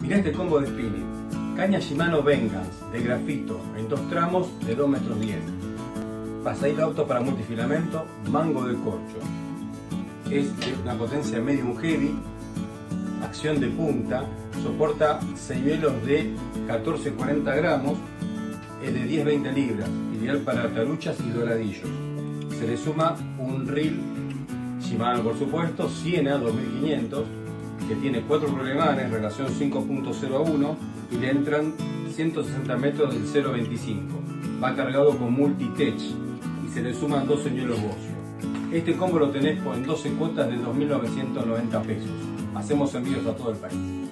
Mirá este combo de spinning. Caña Shimano Vengeance de grafito en 2 tramos de 2,10 metros. Pasail auto para multifilamento, mango de corcho. Es de una potencia medium heavy, acción de punta, soporta señuelos de 14-40 gramos, es de 10-20 libras, ideal para taruchas y doradillos. Se le suma un reel Shimano, por supuesto, Siena 2500, que tiene 4 rulemanes, relación 5.0:1, y le entran 160 metros del 0.25. Va cargado con multitech y se le suman 2 señuelos Bossio. Este combo lo tenés en 12 cuotas de 2.990 pesos. Hacemos envíos a todo el país.